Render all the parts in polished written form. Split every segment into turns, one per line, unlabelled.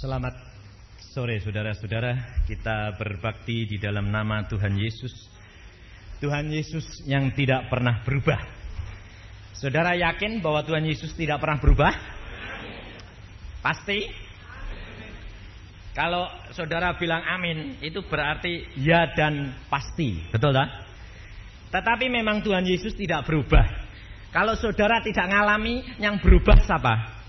Selamat sore saudara-saudara, kita berbakti di dalam nama Tuhan Yesus. Tuhan Yesus yang tidak pernah berubah. Saudara yakin bahwa Tuhan Yesus tidak pernah berubah? Pasti? Kalau saudara bilang amin, itu berarti ya dan pasti, betul tak? Tetapi memang Tuhan Yesus tidak berubah. Kalau saudara tidak ngalami, yang berubah siapa?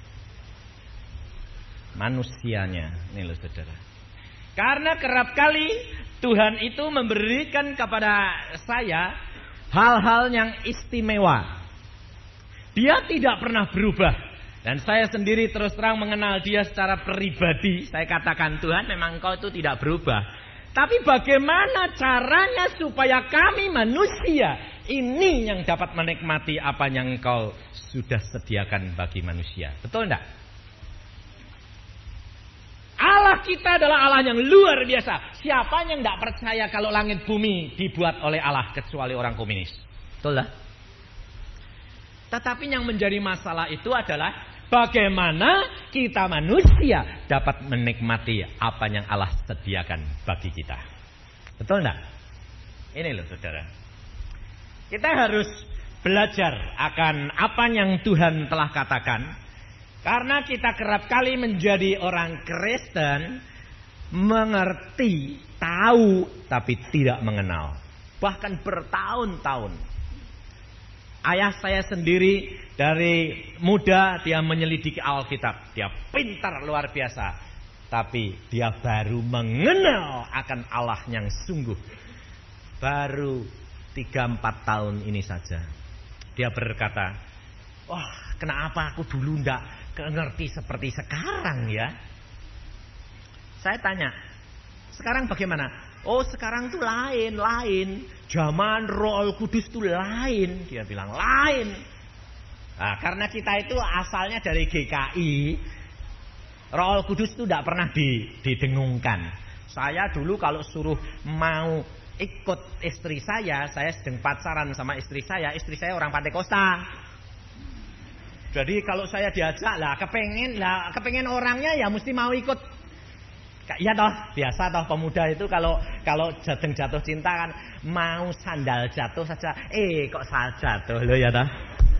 Manusianya, ini loh saudara. Karena kerap kali Tuhan itu memberikan kepada saya hal-hal yang istimewa. Dia tidak pernah berubah. Dan saya sendiri terus terang mengenal dia secara pribadi. Saya katakan, Tuhan memang Engkau itu tidak berubah. Tapi bagaimana caranya supaya kami manusia ini yang dapat menikmati apa yang Engkau sudah sediakan bagi manusia. Betul enggak? Allah kita adalah Allah yang luar biasa. Siapa yang tidak percaya kalau langit bumi dibuat oleh Allah kecuali orang komunis? Betul lah. Tetapi yang menjadi masalah itu adalah bagaimana kita manusia dapat menikmati apa yang Allah sediakan bagi kita. Betul enggak? Ini loh saudara. Kita harus belajar akan apa yang Tuhan telah katakan. Karena kita kerap kali menjadi orang Kristen, mengerti, tahu, tapi tidak mengenal. Bahkan bertahun-tahun. Ayah saya sendiri dari muda dia menyelidiki Alkitab. Dia pintar luar biasa. Tapi dia baru mengenal akan Allah yang sungguh. Baru 3-4 tahun ini saja. Dia berkata, wah kenapa aku dulu enggak ngerti seperti sekarang ya. Saya tanya, sekarang bagaimana? Oh sekarang tuh lain. Zaman Roh Kudus tuh lain. Dia bilang lain. Nah, karena kita itu asalnya dari GKI, Roh Kudus tuh tidak pernah didengungkan. Saya dulu kalau suruh mau ikut istri saya sedang pacaran sama istri saya orang Pantekosta. Jadi kalau saya diajak kepengen orangnya ya mesti mau ikut. Ya toh, biasa toh pemuda itu kalau jatuh cinta kan mau sandal jatuh saja. Kok saya jatuh loh ya toh.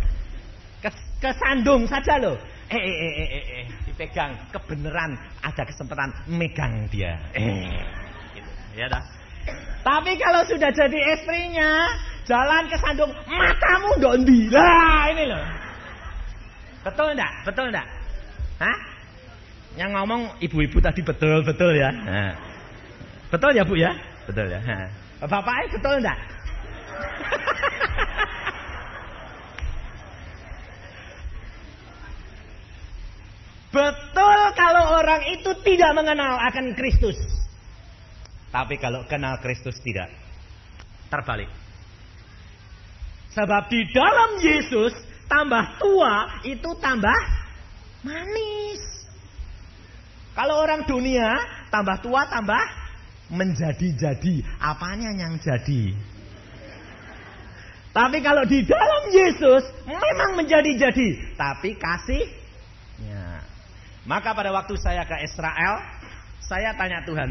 Kesandung saja loh. Dipegang, kebenaran ada kesempatan megang dia. Gitu, ya toh. Tapi kalau sudah jadi istrinya, jalan kesandung, matamu dondi. Lah ini loh. Betul enggak? Hah? Yang ngomong ibu-ibu tadi betul ya. Nah. Betul ya Bu ya? Betul ya. Nah. Bapaknya betul enggak? Betul kalau orang itu tidak mengenal akan Kristus. Tapi kalau kenal Kristus tidak. Terbalik. Sebab di dalam Yesus tambah tua itu tambah manis. Kalau orang dunia tambah tua tambah menjadi-jadi. Apanya yang jadi? Tapi kalau di dalam Yesus memang menjadi-jadi. Tapi kasihnya. Maka pada waktu saya ke Israel, saya tanya Tuhan,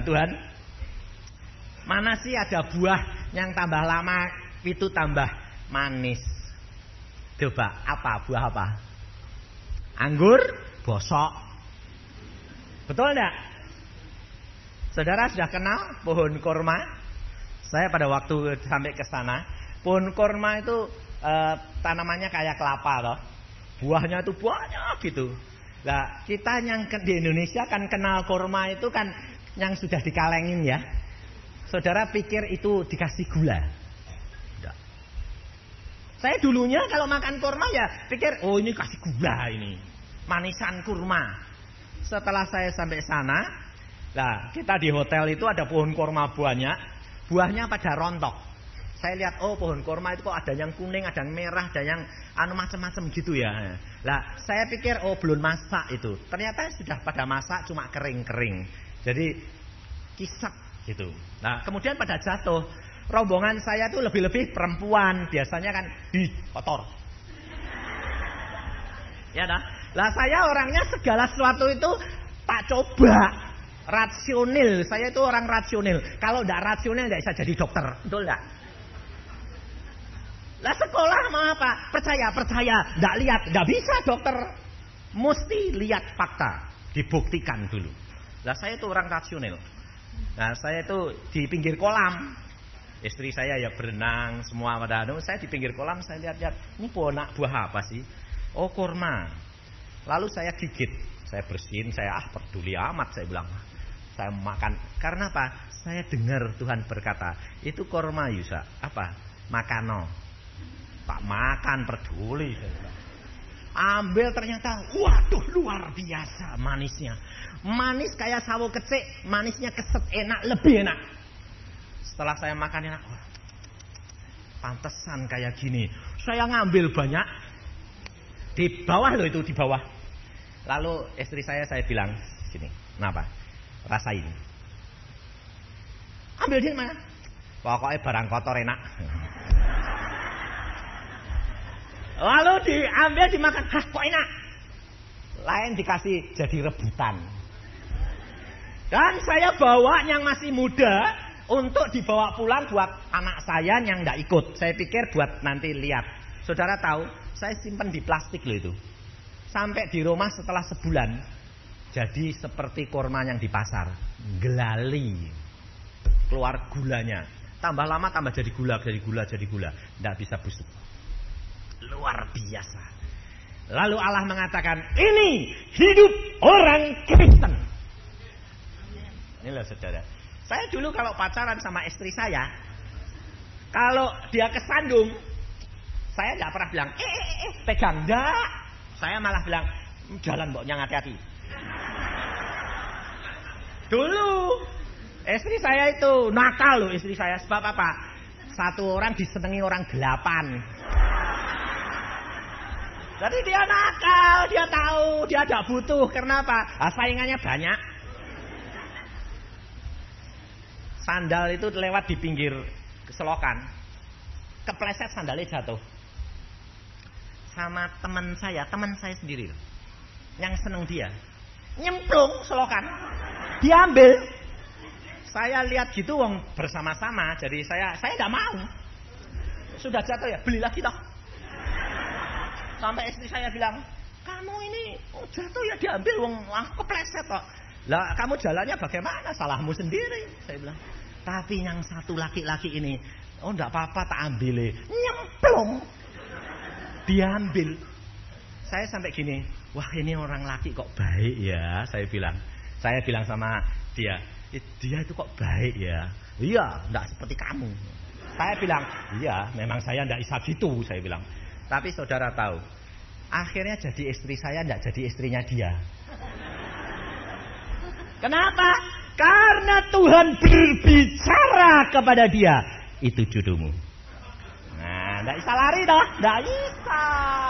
mana sih ada buah yang tambah lama itu tambah manis? Coba buah apa? Anggur bosok. Betul enggak? Saudara sudah kenal pohon korma? Saya pada waktu sampai ke sana, pohon korma itu tanamannya kayak kelapa toh. Buahnya itu banyak gitu. Nah, kita yang di Indonesia kan kenal korma itu kan yang sudah dikalengin ya. Saudara pikir itu dikasih gula? Saya dulunya kalau makan kurma ya pikir, oh ini kasih gula ini. Manisan kurma. Setelah saya sampai sana, nah kita di hotel itu ada pohon kurma banyak. Buahnya pada rontok. Saya lihat, oh pohon kurma itu kok ada yang kuning, ada yang merah, ada yang macam-macam gitu ya. Nah saya pikir, oh belum masak itu. Ternyata sudah pada masak cuma kering-kering. Jadi kisap gitu. Nah kemudian pada jatuh. Rombongan saya tuh lebih-lebih perempuan, biasanya kan kotor. Ya dah. Lah saya orangnya segala sesuatu itu tak coba. Rasional, saya itu orang rasional. Kalau tidak rasional tidak bisa jadi dokter, betul tidak? Lah sekolah mau apa? Percaya, tidak lihat, tidak bisa dokter. Mesti lihat fakta, dibuktikan dulu. Lah saya itu orang rasional. Nah saya itu di pinggir kolam. Istri saya ya berenang semua pada saya di pinggir kolam saya lihat-lihat, ini buah apa sih? Oh kurma. Lalu saya gigit, saya bersihin, saya peduli amat saya bilang. Saya makan. Karena apa? Saya dengar Tuhan berkata, itu kurma Yusa, apa? Makano. Tak makan peduli saya bilang. Ambil ternyata, waduh luar biasa manisnya. Manis kayak sawo kecik, manisnya keset enak, lebih enak. Setelah saya makan enak, wah, pantesan kayak gini. Saya ngambil banyak. Di bawah loh itu, di bawah. Lalu istri saya bilang, sini, kenapa? Rasain. Ambil di mana? Pokoknya barang kotor enak. Lalu diambil dimakan, hah kok enak? Lain dikasih jadi rebutan. Dan saya bawa yang masih muda untuk dibawa pulang buat anak saya yang tidak ikut. Saya pikir buat nanti lihat. Saudara tahu, saya simpan di plastik loh itu. Sampai di rumah setelah sebulan, jadi seperti kurma yang di pasar. Gelali. Keluar gulanya. Tambah lama tambah jadi gula. Tidak bisa busuk. Luar biasa. Lalu Allah mengatakan, ini hidup orang Kristen. Ini loh saudara. Saya dulu kalau pacaran sama istri saya, kalau dia kesandung, saya tidak pernah bilang, pegang, enggak. Saya malah bilang, jalan mboknya hati-hati. Dulu, istri saya itu nakal loh, istri saya. Sebab apa? Satu orang disenangi orang 8. Jadi dia nakal, dia tahu, dia tidak butuh. Kenapa? Saingannya banyak. Sandal itu lewat di pinggir selokan, kepleset sandalnya jatuh. Sama teman saya sendiri yang seneng dia, nyemplung selokan, diambil. Saya lihat gitu wong bersama-sama, jadi saya tidak mau. Sudah jatuh ya, beli lagi toh. Sampai istri saya bilang, kamu ini jatuh ya diambil wong kepleset toh. Lah kamu jalannya bagaimana? Salahmu sendiri, saya bilang. Tapi yang satu laki-laki ini, oh enggak apa-apa tak ambil, nyemplung, diambil. Saya sampai gini, wah ini orang laki kok baik ya, saya bilang. Saya bilang sama dia itu kok baik ya. Iya, enggak seperti kamu. Saya bilang, iya, memang saya enggak bisa gitu, saya bilang. Tapi saudara tahu, akhirnya jadi istri saya enggak jadi istrinya dia. Kenapa? Karena Tuhan berbicara kepada dia, itu jodohmu. Nah, tidak bisa lari toh, tidak bisa.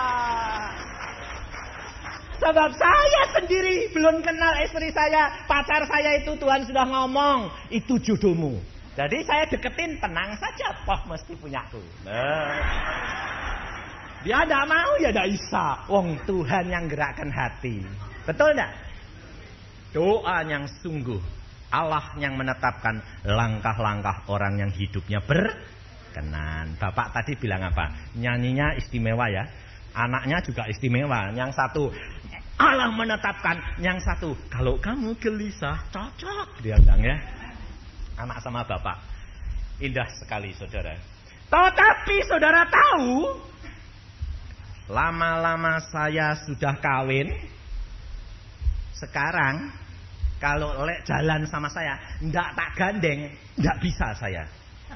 Sebab saya sendiri belum kenal istri saya, pacar saya itu Tuhan sudah ngomong, itu jodohmu. Jadi saya deketin tenang saja, mesti punyaku. Nah. Dia tidak mau ya tidak bisa. Wong Tuhan yang gerakkan hati. Betul tidak? Doa yang sungguh. Allah yang menetapkan langkah-langkah orang yang hidupnya berkenan. Bapak tadi bilang apa? Nyanyinya istimewa ya. Anaknya juga istimewa. Yang satu Allah menetapkan. Yang satu kalau kamu gelisah cocok. Dia bilang ya. Anak sama bapak. Indah sekali saudara. Tetapi saudara tahu, lama-lama saya sudah kawin. Sekarang kalau jalan sama saya, ndak tak gandeng, ndak bisa saya.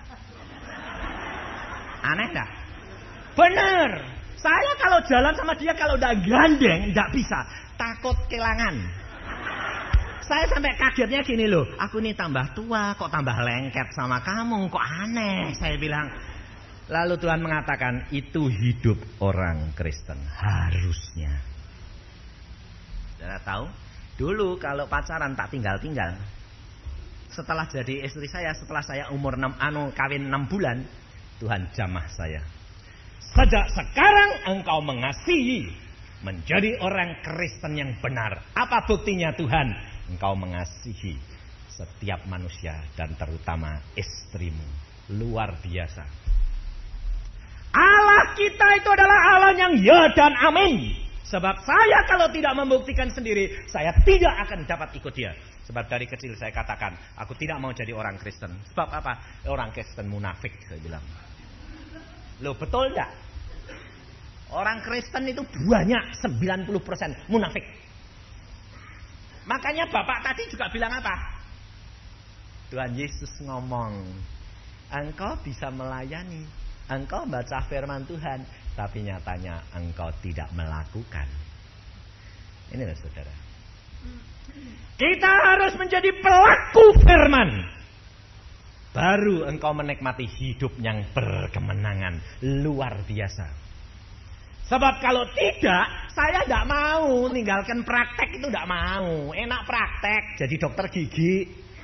Aneh dah. Bener. Saya kalau jalan sama dia kalau ndak gandeng, ndak bisa. Takut kehilangan. Saya sampai kagetnya gini loh. Aku ini tambah tua, kok tambah lengket sama kamu, kok aneh. Saya bilang. Lalu Tuhan mengatakan, itu hidup orang Kristen. Harusnya. Saudara tahu? Dulu kalau pacaran tak tinggal-tinggal. Setelah jadi istri saya, setelah saya umur kawin 6 bulan, Tuhan jamah saya. Sejak sekarang engkau mengasihi, menjadi orang Kristen yang benar. Apa buktinya Tuhan? engkau mengasihi setiap manusia dan terutama istrimu. Luar biasa. Allah kita itu adalah Allah yang ya dan amin. Sebab saya kalau tidak membuktikan sendiri, saya tidak akan dapat ikut dia. Sebab dari kecil saya katakan, aku tidak mau jadi orang Kristen. Sebab apa? Orang Kristen munafik, saya bilang. Loh, betul enggak? Orang Kristen itu banyak, 90% munafik. Makanya Bapak tadi juga bilang apa? Tuhan Yesus ngomong, engkau bisa melayani, engkau baca firman Tuhan, tapi nyatanya engkau tidak melakukan. Ini loh saudara. Kita harus menjadi pelaku firman. Baru engkau menikmati hidup yang berkemenangan. Luar biasa. Sebab kalau tidak, saya tidak mau tinggalkan praktek itu, tidak mau. Enak praktek, jadi dokter gigi.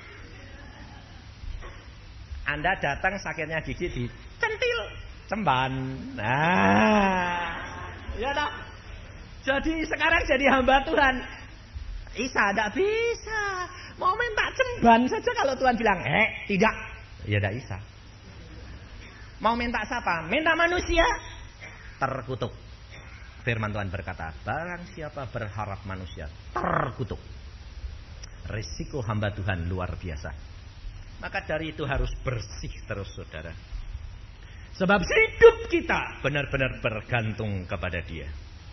Anda datang sakitnya gigi dicentil, cemban. Nah, ya dah. Jadi sekarang jadi hamba Tuhan. Isa tidak bisa. Mau minta cemban saja kalau Tuhan bilang, tidak. Ya tidak bisa. Mau minta siapa? Minta manusia. Terkutuk. Firman Tuhan berkata, barang siapa berharap manusia, terkutuk. Risiko hamba Tuhan luar biasa. Maka dari itu harus bersih terus saudara. Sebab hidup kita benar-benar bergantung kepada dia.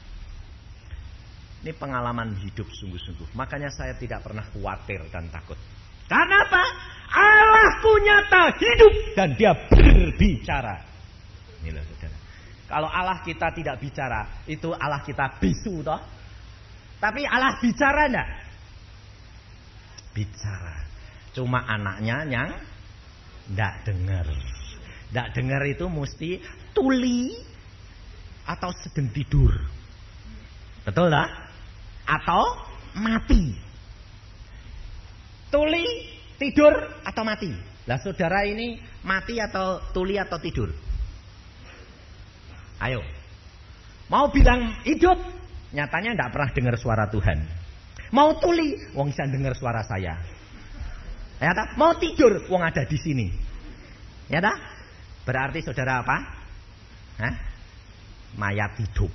Ini pengalaman hidup sungguh-sungguh. Makanya saya tidak pernah khawatir dan takut. Karena apa? Allahku nyata hidup dan dia berbicara. Inilah saudara. Kalau Allah kita tidak bicara, itu Allah kita bisu toh. Tapi Allah bicara enggak? Bicara. Cuma anaknya yang enggak dengar. Enggak dengar itu mesti tuli atau sedang tidur. Betul tak? Atau mati. Tuli, tidur, atau mati. Lah saudara ini mati atau tuli atau tidur? Ayo. Mau bilang hidup, nyatanya tidak pernah dengar suara Tuhan. Mau tuli, wong bisa dengar suara saya. Ya tak? Mau tidur, wong ada di sini. Ya tak? Berarti saudara apa? Hah? Mayat hidup.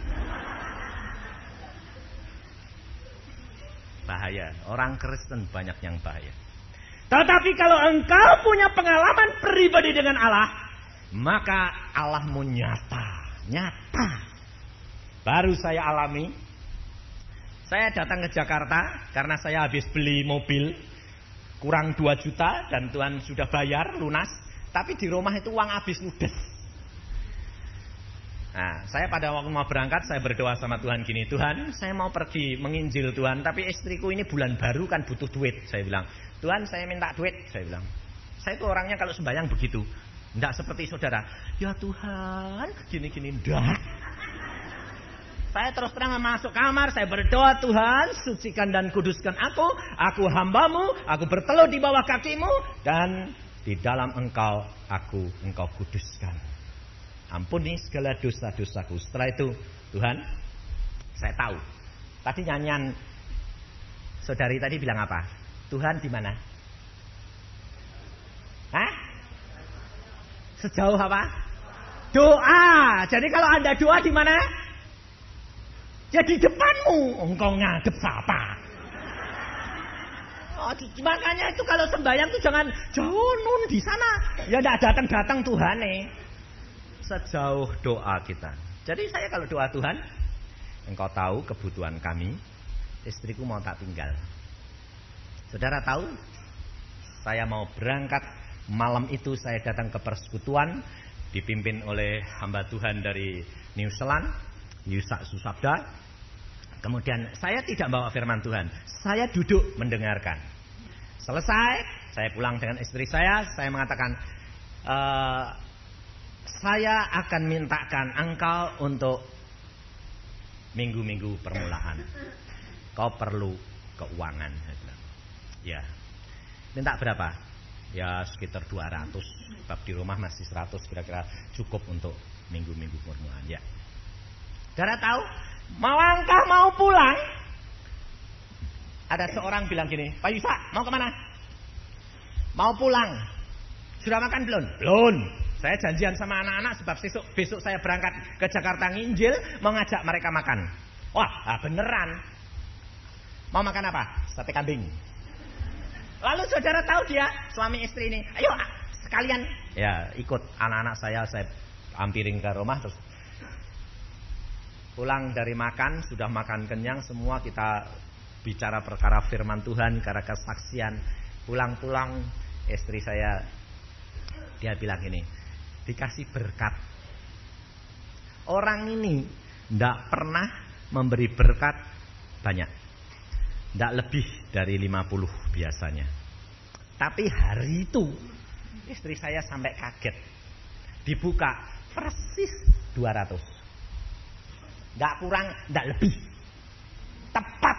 Bahaya. Orang Kristen banyak yang bahaya. Tetapi kalau engkau punya pengalaman pribadi dengan Allah, maka Allahmu nyata. Nyata. Baru saya alami. Saya datang ke Jakarta karena saya habis beli mobil kurang 2 juta dan Tuhan sudah bayar lunas. Tapi di rumah itu uang habis ludes. Nah, saya pada waktu mau berangkat, saya berdoa sama Tuhan gini, Tuhan, saya mau pergi menginjil Tuhan, tapi istriku ini bulan baru kan butuh duit. Saya bilang, Tuhan saya minta duit. Saya bilang, saya itu orangnya kalau sembahyang begitu. Tidak seperti saudara, ya Tuhan, gini-gini, enggak. Saya terus terang masuk kamar, saya berdoa, Tuhan, sucikan dan kuduskan aku hambamu, aku berteluh di bawah kakimu, dan di dalam engkau kuduskan. Ampuni segala dosa-dosaku. Setelah itu, Tuhan, saya tahu. Tadi nyanyian saudari tadi bilang apa? Tuhan di mana? Hah? Sejauh apa? Doa. Jadi kalau Anda doa di mana? Ya di depanmu. Engkau ngadep siapa? Oh, makanya itu kalau sembahyang itu jangan jauh nun di sana. Ya tidak datang Tuhan nih. Sejauh doa kita. Jadi saya kalau doa Tuhan, engkau tahu kebutuhan kami, istriku mau tak tinggal. Saudara tahu, saya mau berangkat malam itu, saya datang ke persekutuan dipimpin oleh hamba Tuhan dari New Zealand, Yusak Susabda. Kemudian saya tidak bawa firman Tuhan, saya duduk mendengarkan. Selesai, saya pulang dengan istri saya mengatakan, saya akan mintakan engkau untuk minggu-minggu permulaan. Kau perlu keuangan. Ya. Minta berapa? Ya sekitar 200. Sebab di rumah masih 100, kira-kira cukup untuk minggu-minggu permulaan. Ya. Saudara tahu, mau angkah mau pulang, ada seorang bilang gini, Pak Yusa, mau kemana? Mau pulang. Sudah makan belum? Belum. Saya janjian sama anak-anak sebab besok saya berangkat ke Jakarta nginjil, mau ngajak mereka makan. Wah, beneran. Mau makan apa? Sate kambing. Lalu saudara tahu dia, suami istri ini, ayo sekalian. Ya, ikut anak-anak saya ampirin ke rumah terus. Pulang dari makan, sudah makan kenyang, semua kita bicara perkara firman Tuhan, karena kesaksian. Pulang-pulang istri saya, dia bilang ini, dikasih berkat. Orang ini tidak pernah memberi berkat banyak, tidak lebih dari 50 biasanya. Tapi hari itu istri saya sampai kaget, dibuka persis 200. Tidak kurang, tidak lebih, tepat.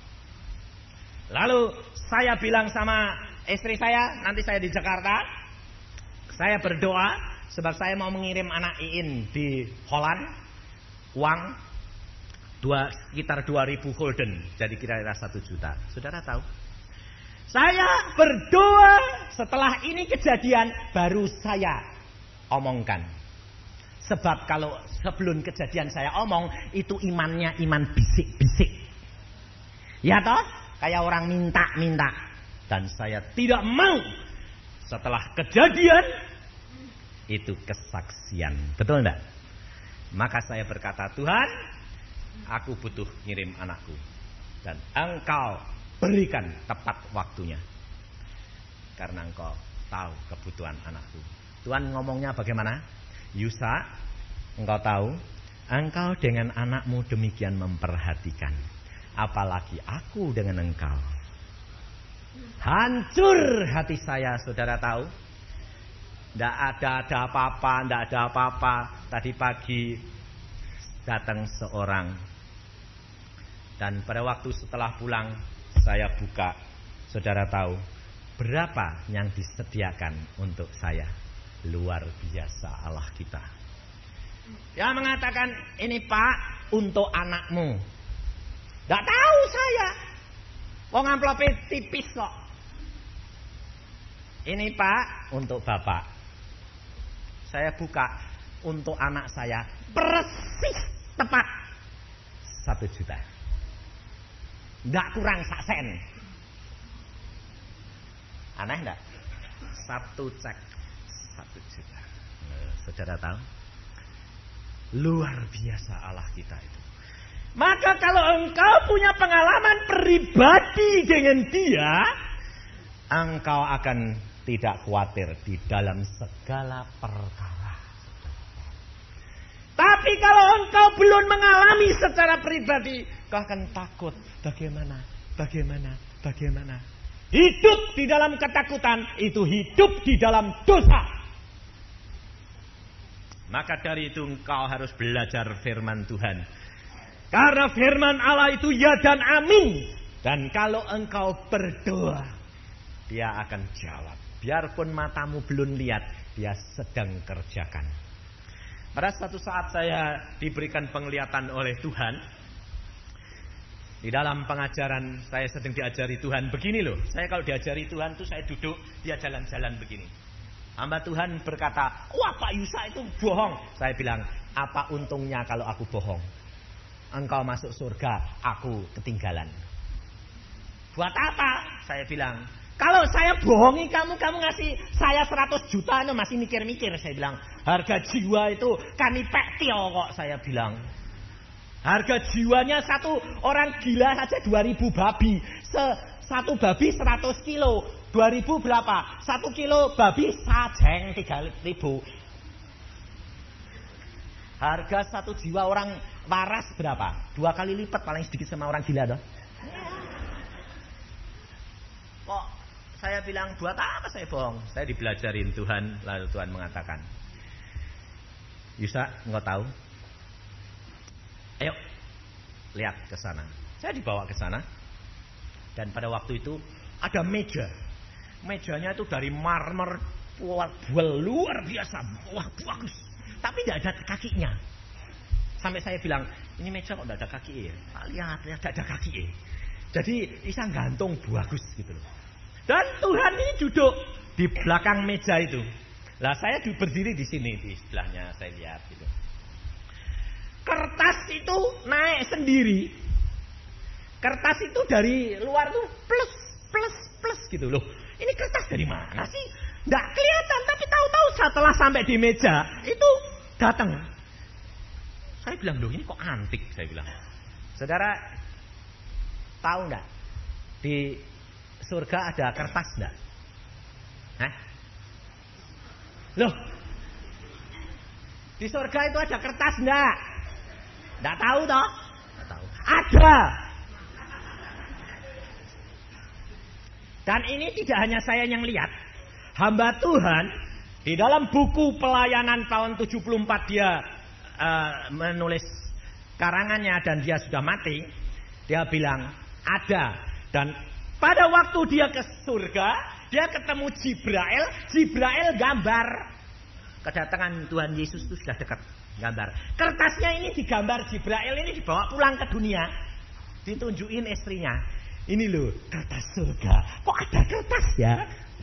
Lalu saya bilang sama istri saya, nanti saya di Jakarta, saya berdoa sebab saya mau mengirim anak Iin di Holland, uang sekitar 2.000 gulden, jadi kira-kira 1 juta. Saudara tahu? Saya berdoa setelah ini kejadian baru saya omongkan. Sebab kalau sebelum kejadian saya omong, itu imannya iman bisik-bisik. Ya toh? Kayak orang minta-minta. Dan saya tidak mau. Setelah kejadian, itu kesaksian. Betul enggak? Maka saya berkata, Tuhan, aku butuh ngirim anakku. Dan Engkau berikan tepat waktunya. Karena Engkau tahu kebutuhan anakku. Tuhan ngomongnya bagaimana? Yusa, engkau tahu, engkau dengan anakmu demikian memperhatikan. Apalagi aku dengan engkau. Hancur hati saya, saudara tahu. Tidak ada apa-apa. Tadi pagi datang seorang. Dan pada waktu setelah pulang, saya buka. Saudara tahu, berapa yang disediakan untuk saya? Luar biasa Allah kita. Dia mengatakan, ini Pak, untuk anakmu. Tidak tahu saya. Wong amplopnya tipis kok. Ini Pak, untuk Bapak. Saya buka, untuk anak saya. Persis tepat 1 juta. Tidak kurang 1 sen. Aneh enggak? 1 cek 1 juta. Saudara tahu? Luar biasa Allah kita itu. Maka kalau engkau punya pengalaman pribadi dengan dia, engkau akan tidak khawatir di dalam segala perkara. Tapi kalau engkau belum mengalami secara pribadi, kau akan takut. Bagaimana? Hidup di dalam ketakutan itu hidup di dalam dosa. Maka dari itu engkau harus belajar firman Tuhan. Karena firman Allah itu ya dan amin. Dan kalau engkau berdoa, dia akan jawab. Biarpun matamu belum lihat, dia sedang kerjakan. Pada suatu saat saya diberikan penglihatan oleh Tuhan. Di dalam pengajaran saya sedang diajari Tuhan. Begini loh, saya kalau diajari Tuhan tuh saya duduk, dia jalan-jalan begini. Hamba Tuhan berkata, wah Pak Yusa itu bohong. Saya bilang, apa untungnya kalau aku bohong? Engkau masuk surga, aku ketinggalan. Buat apa? Saya bilang, kalau saya bohongi kamu ngasih saya 100 juta, itu masih mikir-mikir. Saya bilang, harga jiwa itu kanipek tio kok, saya bilang. Harga jiwanya satu orang gila saja 2.000 babi. Satu babi 100 kilo. 2.000 berapa? 1 kilo babi sajeng 3.000. Harga 1 jiwa orang waras berapa? 2 kali lipat paling sedikit sama orang gila toh. Kok saya bilang buat apa saya bohong? Saya dibelajarin Tuhan, lalu Tuhan mengatakan, Yusa, engkau tahu? Ayo, lihat ke sana. Saya dibawa ke sana. Dan pada waktu itu ada meja. Mejanya itu dari marmer luar biasa. Wah, bagus. Tapi tidak ada kakinya. Sampai saya bilang, ini meja kok tidak ada kaki ya? Lihat, tidak ada kaki ya. Jadi bisa gantung bagus gitu loh. Dan Tuhan ini duduk di belakang meja itu. Lah saya berdiri di sini di sebelahnya saya lihat gitu. Kertas itu naik sendiri. Kertas itu dari luar tuh plus gitu loh. Ini kertas dari mana sih? Nggak kelihatan, tapi tahu-tahu setelah sampai di meja itu datang. Saya bilang, loh ini kok antik, saya bilang. Saudara tahu nggak di surga ada kertas nggak? Hah? Loh, di surga itu ada kertas nggak? Nggak tahu toh? Nggak tahu. Ada. Dan ini tidak hanya saya yang lihat. Hamba Tuhan di dalam buku pelayanan tahun 74 dia menulis karangannya dan dia sudah mati. Dia bilang ada. Dan pada waktu dia ke surga, dia ketemu Jibril. Jibril gambar kedatangan Tuhan Yesus itu sudah dekat. Gambar. Kertasnya ini digambar Jibril ini dibawa pulang ke dunia. Ditunjukin istrinya. Ini loh kertas surga. Kok ada kertas ya?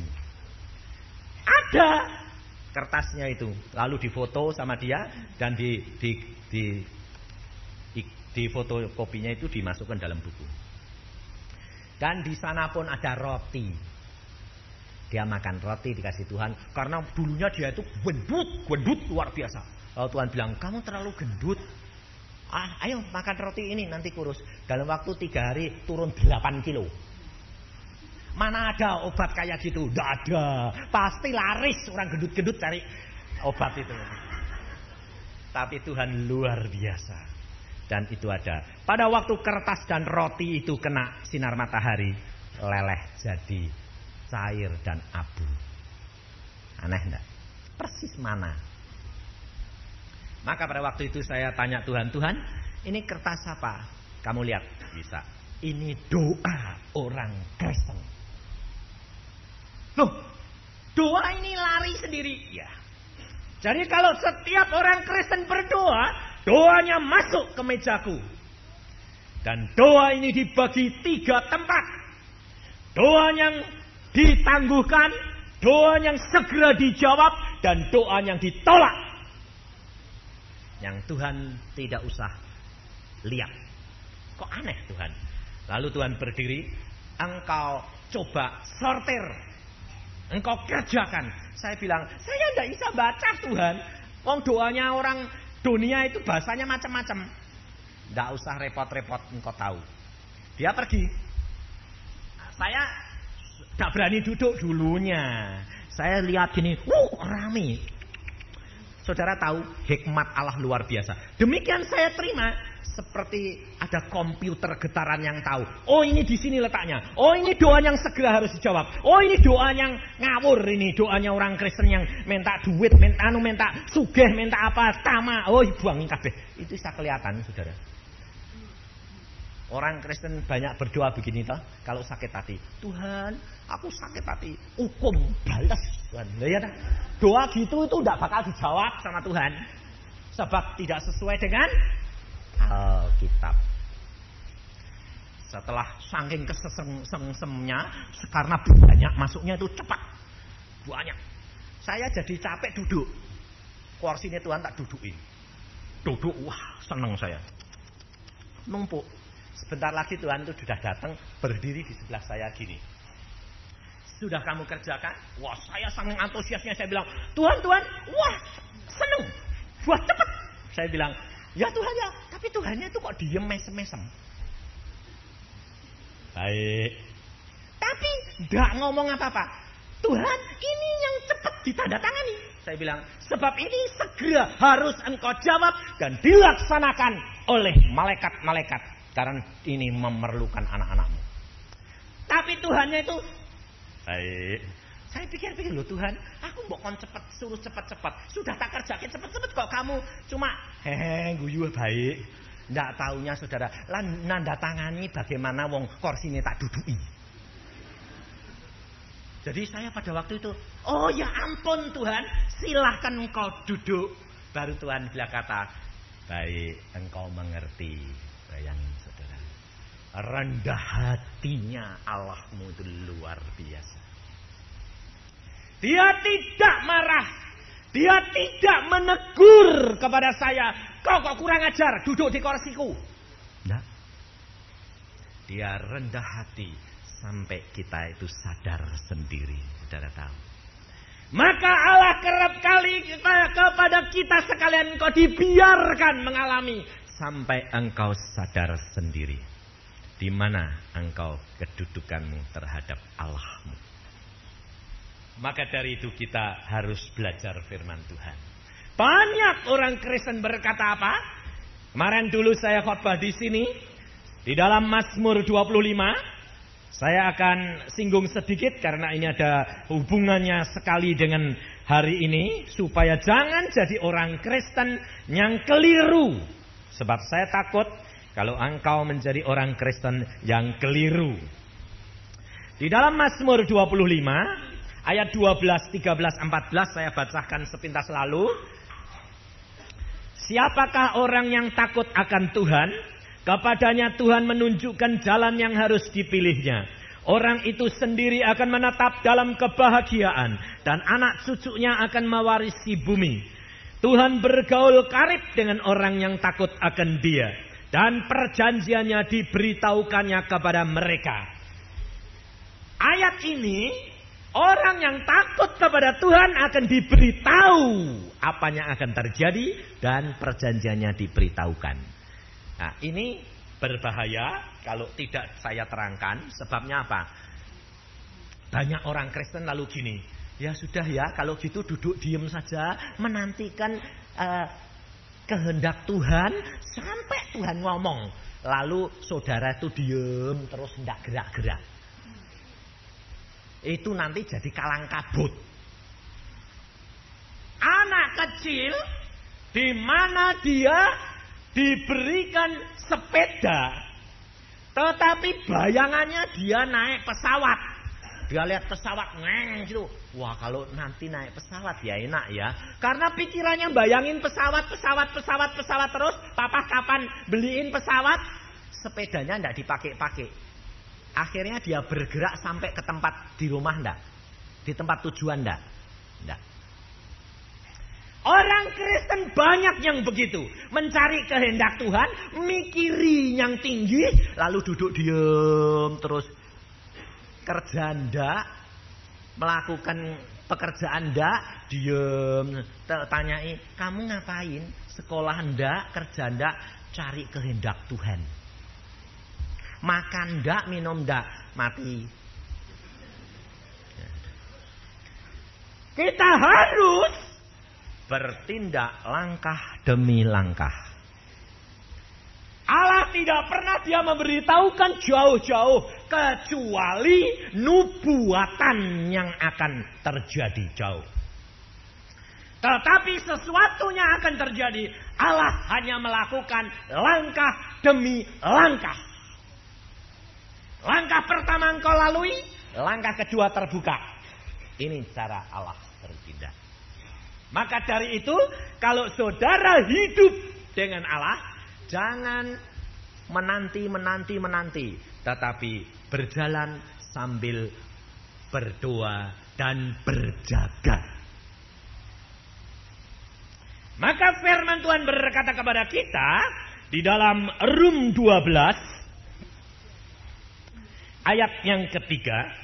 Ada kertasnya itu. Lalu difoto sama dia dan di fotokopinya itu dimasukkan dalam buku. Dan di sana pun ada roti. Dia makan roti dikasih Tuhan karena dulunya dia itu gendut luar biasa. Lalu Tuhan bilang, kamu terlalu gendut. Ayo makan roti ini nanti kurus. Dalam waktu 3 hari turun 8 kilo. Mana ada obat kayak gitu? Tidak ada. Pasti laris orang gendut-gendut cari obat itu. Tapi Tuhan luar biasa. Dan itu ada. Pada waktu kertas dan roti itu kena sinar matahari, leleh jadi cair dan abu. Aneh enggak? Persis mana? Maka pada waktu itu saya tanya Tuhan, Tuhan, ini kertas apa? Kamu lihat, bisa. Ini doa orang Kristen. Loh, doa ini lari sendiri. Ya. Jadi kalau setiap orang Kristen berdoa, doanya masuk ke mejaku. Dan doa ini dibagi 3 tempat. Doa yang ditangguhkan, doa yang segera dijawab, dan doa yang ditolak. Yang Tuhan tidak usah lihat. Kok aneh Tuhan? Lalu Tuhan berdiri, engkau coba sortir, engkau kerjakan. Saya bilang, saya tidak bisa baca Tuhan. Wong doanya orang dunia itu bahasanya macam-macam. Tidak usah repot-repot, engkau tahu. Dia pergi. Saya tidak berani duduk dulunya. Saya lihat gini, rame. Saudara tahu hikmat Allah luar biasa. Demikian saya terima seperti ada komputer getaran yang tahu. Oh ini di sini letaknya. Oh ini doa yang segera harus dijawab. Oh ini doa yang ngawur ini. Doanya orang Kristen yang minta duit, minta sugih, minta apa, tama. Oh buangin kabeh. Itu bisa kelihatan saudara. Orang Kristen banyak berdoa begini toh. Kalau sakit hati, Tuhan, aku sakit hati. Hukum balas Tuhan. Ya dah. Doa gitu itu tidak bakal dijawab sama Tuhan. Sebab tidak sesuai dengan Alkitab. Setelah saking kesesemnya, karena banyak masuknya itu cepat. Banyak. Saya jadi capek duduk. Kursinya Tuhan tak dudukin. Duduk, wah seneng saya. Numpuk. Sebentar lagi Tuhan itu sudah datang, berdiri di sebelah saya gini. Sudah kamu kerjakan? Wah, saya sangat antusiasnya. Saya bilang, Tuhan, wah, seneng. Wah, cepat. Saya bilang, ya Tuhan ya. Tapi Tuhannya itu kok diem mesem-mesem. Baik. Tapi gak ngomong apa-apa. Tuhan, ini yang cepat ditandatangani. Saya bilang, sebab ini segera harus engkau jawab dan dilaksanakan oleh malaikat-malaikat. Karena ini memerlukan anak-anakmu. Tapi Tuhannya itu, baik. Saya pikir-pikir loh Tuhan, aku mau suruh cepat-cepat. Sudah tak kerjakan cepat-cepat kok kamu cuma guyu baik. Nggak taunya saudara, nanda tangani bagaimana wong kursi ini tak duduki. Jadi saya pada waktu itu, oh ya ampun Tuhan, silahkan engkau duduk. Baru Tuhan bilang kata, baik engkau mengerti. Bayangin saudara. rendah hatinya Allahmu itu luar biasa. Dia tidak marah. Dia tidak menegur kepada saya. Kok kurang ajar duduk di kursiku. Nah, dia rendah hati sampai kita itu sadar sendiri. Saudara tahu. Maka Allah kerap kali kepada kita sekalian engkau dibiarkan mengalami sampai engkau sadar sendiri. Di mana engkau kedudukanmu terhadap Allahmu. Maka dari itu kita harus belajar firman Tuhan. Banyak orang Kristen berkata apa? Kemarin dulu saya khotbah di sini. Di dalam Mazmur 25. Saya akan singgung sedikit karena ini ada hubungannya sekali dengan hari ini. Supaya jangan jadi orang Kristen yang keliru. Sebab saya takut kalau engkau menjadi orang Kristen yang keliru. Di dalam Mazmur 25 ayat 12, 13, 14 saya bacakan sepintas lalu. Siapakah orang yang takut akan Tuhan? Kepadanya Tuhan menunjukkan jalan yang harus dipilihnya. Orang itu sendiri akan menetap dalam kebahagiaan. Dan anak cucunya akan mewarisi bumi. Tuhan bergaul karib dengan orang yang takut akan Dia. Dan perjanjiannya diberitahukannya kepada mereka. Ayat ini, orang yang takut kepada Tuhan akan diberitahu apa yang akan terjadi. Dan perjanjiannya diberitahukan. Nah, ini berbahaya kalau tidak saya terangkan. Sebabnya apa? Banyak orang Kristen lalu gini. Ya sudah ya, kalau gitu duduk diem saja. Menantikan kehendak Tuhan sampai Tuhan ngomong. Lalu saudara itu diem terus tidak gerak-gerak. Itu nanti jadi kalang kabut. Anak kecil di mana dia diberikan sepeda, tetapi bayangannya dia naik pesawat. Dia lihat pesawat ngeng gitu. Wah, kalau nanti naik pesawat ya enak ya. Karena pikirannya bayangin pesawat terus. Papa kapan beliin pesawat? Sepedanya enggak dipakai-pakai. Akhirnya dia bergerak sampai ke tempat di rumah enggak? Di tempat tujuan enggak? Enggak. Orang Kristen banyak yang begitu. Mencari kehendak Tuhan. Mikiri yang tinggi. Lalu duduk diem terus. Kerja ndak. Melakukan pekerjaan ndak. Diem. Tanyai. Kamu ngapain? Sekolah ndak. Kerja ndak. Cari kehendak Tuhan. Makan ndak. Minum ndak. Mati. Kita harus bertindak langkah demi langkah. Allah tidak pernah dia memberitahukan jauh-jauh. Kecuali nubuatan yang akan terjadi jauh. Tetapi sesuatunya akan terjadi. Allah hanya melakukan langkah demi langkah. Langkah pertama engkau lalui. Langkah kedua terbuka. Ini cara Allah bertindak. Maka dari itu, kalau saudara hidup dengan Allah, jangan menanti. Tetapi berjalan sambil berdoa dan berjaga. Maka firman Tuhan berkata kepada kita, di dalam Rum 12, ayat yang ketiga.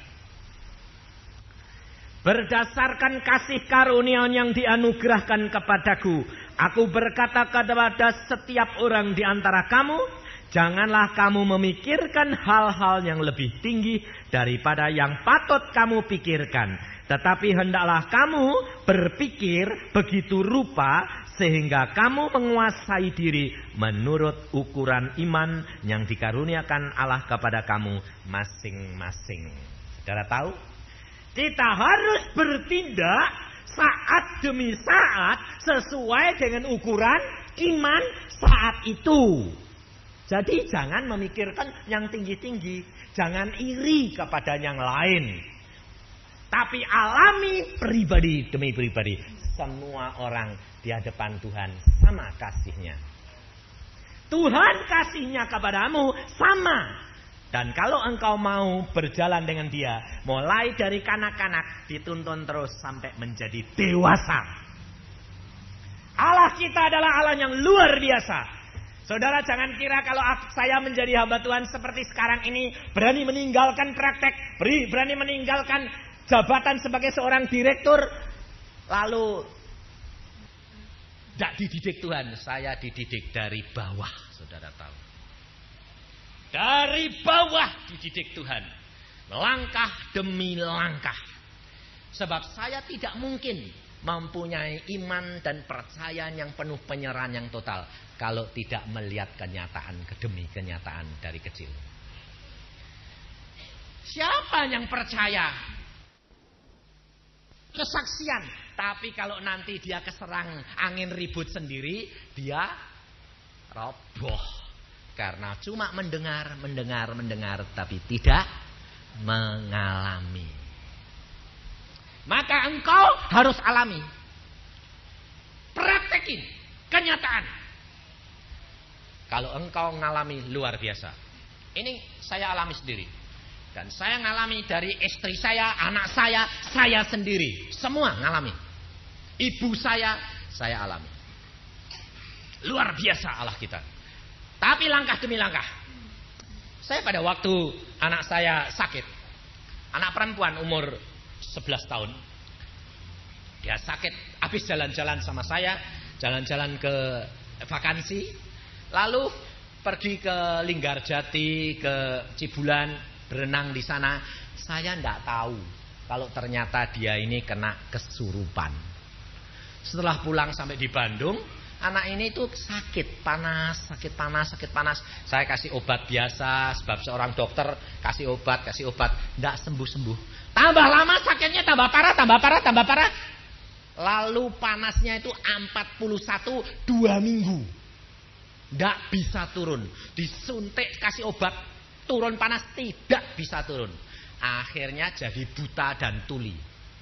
Berdasarkan kasih karunia yang dianugerahkan kepadaku, aku berkata kepada setiap orang di antara kamu, janganlah kamu memikirkan hal-hal yang lebih tinggi daripada yang patut kamu pikirkan. Tetapi hendaklah kamu berpikir begitu rupa sehingga kamu menguasai diri menurut ukuran iman yang dikaruniakan Allah kepada kamu masing-masing. Saudara tahu? Kita harus bertindak saat demi saat sesuai dengan ukuran iman saat itu. Jadi jangan memikirkan yang tinggi-tinggi. Jangan iri kepada yang lain. Tapi alami pribadi demi pribadi. Semua orang di hadapan Tuhan sama kasihnya. Tuhan kasihnya kepadamu sama. Dan kalau engkau mau berjalan dengan dia, mulai dari kanak-kanak dituntun terus sampai menjadi dewasa. Allah kita adalah Allah yang luar biasa. Saudara jangan kira kalau saya menjadi hamba Tuhan seperti sekarang ini, berani meninggalkan praktek, berani meninggalkan jabatan sebagai seorang direktur, lalu tidak dididik Tuhan. Saya dididik dari bawah, saudara tahu. Dari bawah dididik Tuhan. Langkah demi langkah. Sebab saya tidak mungkin mempunyai iman dan percayaan yang penuh, penyerahan yang total, kalau tidak melihat kenyataan demi kenyataan dari kecil. Siapa yang percaya? Kesaksian. Tapi kalau nanti dia keserang angin ribut sendiri, dia roboh. Karena cuma mendengar, tapi tidak mengalami. Maka engkau harus alami. Praktekin kenyataan. Kalau engkau ngalami luar biasa. Ini saya alami sendiri. Dan saya ngalami dari istri saya, anak saya sendiri. Semua ngalami. Ibu saya alami. Luar biasa Allah kita. Tapi langkah demi langkah. Saya pada waktu anak saya sakit, anak perempuan umur 11 tahun. Dia sakit, habis jalan-jalan sama saya, jalan-jalan ke vakansi, lalu pergi ke Linggarjati, ke Cibulan, berenang di sana. Saya tidak tahu kalau ternyata dia ini kena kesurupan. Setelah pulang sampai di Bandung, anak ini tuh sakit panas. Saya kasih obat biasa, sebab seorang dokter kasih obat, tidak sembuh. Tambah lama sakitnya tambah parah. Lalu panasnya itu 41 2 minggu. Tidak bisa turun. Disuntik kasih obat, turun panas tidak bisa turun. Akhirnya jadi buta dan tuli.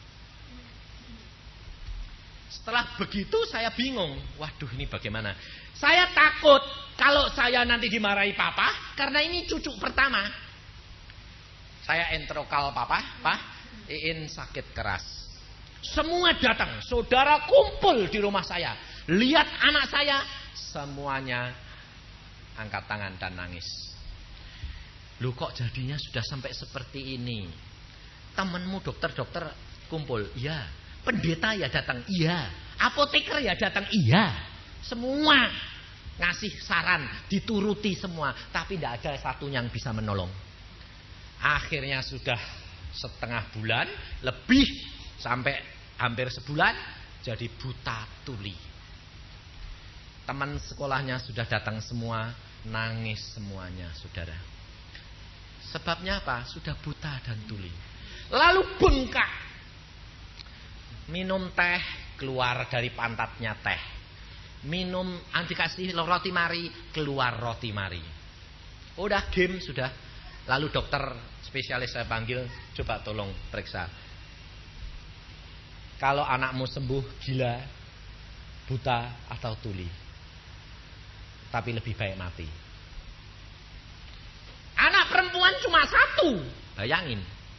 Setelah begitu saya bingung. Waduh, ini bagaimana? Saya takut kalau saya nanti dimarahi papa, karena ini cucu pertama. Saya entrokal papa, Pak, Iin sakit keras. Semua datang, saudara kumpul di rumah saya. Lihat anak saya, semuanya angkat tangan dan nangis. Loh, kok jadinya sudah sampai seperti ini? Temanmu dokter-dokter kumpul, iya. Pendeta ya datang, iya. Apoteker ya datang, iya. Semua ngasih saran, dituruti semua. Tapi tidak ada satu yang bisa menolong. Akhirnya sudah setengah bulan, lebih sampai hampir sebulan, jadi buta tuli. Teman sekolahnya sudah datang semua, nangis semuanya, saudara. Sebabnya apa? Sudah buta dan tuli. Lalu bengkak. Minum teh, keluar dari pantatnya teh. Minum dikasih roti mari, keluar roti mari. Udah game sudah. Lalu dokter spesialis saya panggil, coba tolong periksa. Kalau anakmu sembuh gila, buta atau tuli. Tapi lebih baik mati. Anak perempuan cuma 1, bayangin.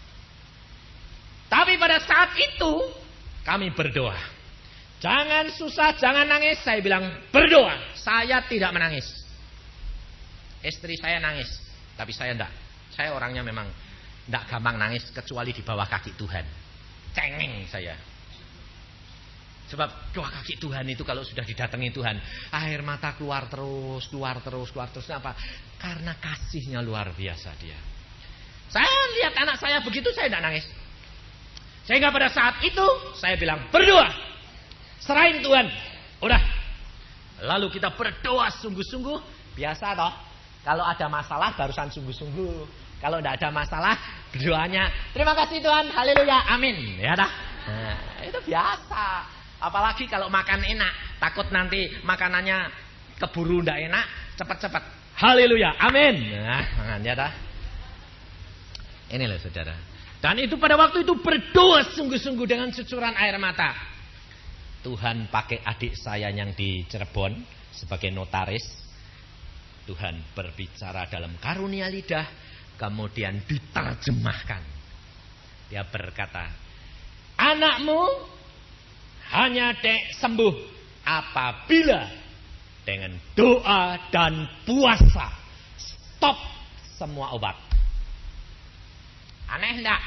Tapi pada saat itu kami berdoa. Jangan susah, jangan nangis. Saya bilang berdoa. Saya tidak menangis. Istri saya nangis, tapi saya enggak. Saya orangnya memang enggak gampang nangis kecuali di bawah kaki Tuhan. Cengeng saya. Sebab doa kaki Tuhan itu kalau sudah didatangi Tuhan, air mata keluar terus. Kenapa? Karena kasihnya luar biasa dia. Saya lihat anak saya begitu, saya enggak nangis. Sehingga pada saat itu saya bilang berdoa. Serahin Tuhan. Udah. Lalu kita berdoa sungguh-sungguh. Biasa toh. Kalau ada masalah barusan sungguh-sungguh. Kalau tidak ada masalah berdoanya, terima kasih Tuhan, haleluya, amin. Ya dah. Nah, itu biasa. Apalagi kalau makan enak, takut nanti makanannya keburu tidak enak, cepat-cepat. Haleluya, amin. Nah, ya dah. Ini loh saudara. Dan itu pada waktu itu berdoa sungguh-sungguh dengan cucuran air mata. Tuhan pakai adik saya yang di Cirebon sebagai notaris. Tuhan berbicara dalam karunia lidah. Kemudian diterjemahkan. Dia berkata, anakmu hanya sembuh apabila dengan doa dan puasa. Stop semua obat. Aneh enggak?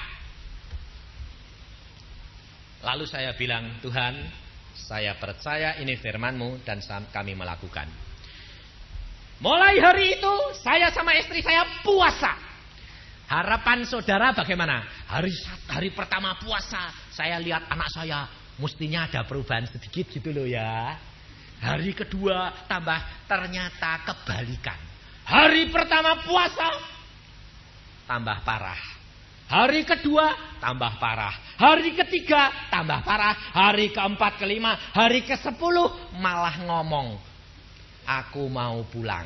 Lalu saya bilang, Tuhan, saya percaya ini firman-Mu dan kami melakukan. Mulai hari itu saya sama istri saya puasa. Harapan saudara bagaimana? Hari pertama puasa saya lihat anak saya mestinya ada perubahan sedikit gitu loh ya. Hari kedua tambah, ternyata kebalikan. Hari pertama puasa tambah parah. Hari kedua tambah parah. Hari ketiga tambah parah. Hari keempat, kelima, hari ke-10 malah ngomong, aku mau pulang.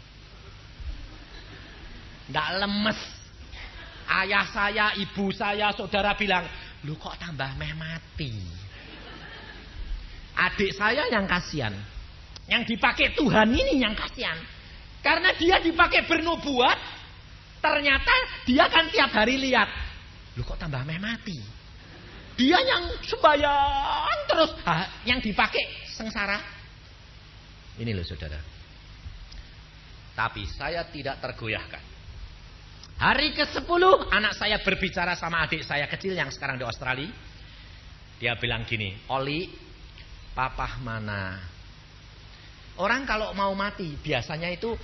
Nggak lemes. Ayah saya, ibu saya, saudara bilang, lu kok tambah meh mati. Adik saya yang kasihan. Yang dipakai Tuhan ini yang kasihan. Karena dia dipakai bernubuat, ternyata dia kan tiap hari lihat, lu kok tambah meh mati. Dia yang sembahyang terus, yang dipakai sengsara. Ini loh saudara. Tapi saya tidak tergoyahkan. Hari ke-10 anak saya berbicara sama adik saya kecil yang sekarang di Australia. Dia bilang gini, Oli, papa mana? Orang kalau mau mati biasanya itu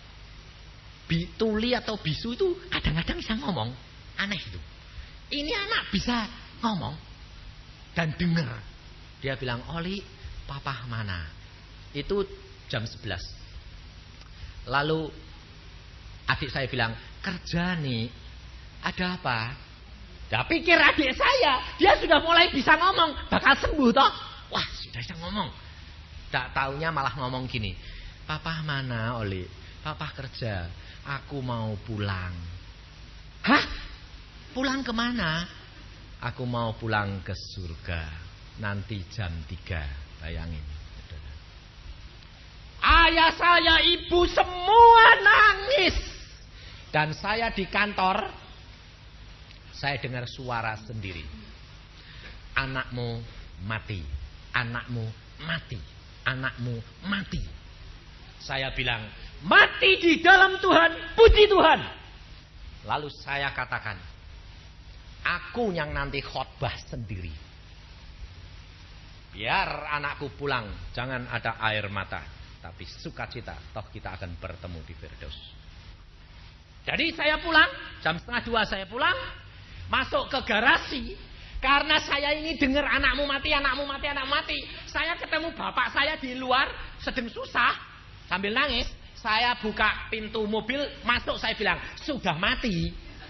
tuli atau bisu itu kadang-kadang bisa ngomong. Aneh itu. Ini anak bisa ngomong dan dengar. Dia bilang, Oli, papa mana? Itu jam 11. Lalu adik saya bilang, kerja nih, ada apa? Dah pikir adik saya, dia sudah mulai bisa ngomong, bakal sembuh toh. Wah, sudah bisa ngomong. Tak taunya malah ngomong gini, papa mana Oli? Papa kerja, aku mau pulang. Hah? Pulang kemana? Aku mau pulang ke surga. Nanti jam 3, bayangin. Ayah saya, ibu semua nangis. Dan saya di kantor, saya dengar suara sendiri. Anakmu mati, anakmu mati, anakmu mati. Saya bilang, mati di dalam Tuhan, puji Tuhan. Lalu saya katakan, aku yang nanti khotbah sendiri. Biar anakku pulang, jangan ada air mata, tapi sukacita, toh kita akan bertemu di Firdaus. Jadi saya pulang, jam 1:30 saya pulang, masuk ke garasi. Karena saya ini dengar anakmu mati, anakmu mati, anakmu mati. Saya ketemu bapak saya di luar, sedang susah, sambil nangis. Saya buka pintu mobil, masuk, saya bilang, sudah mati.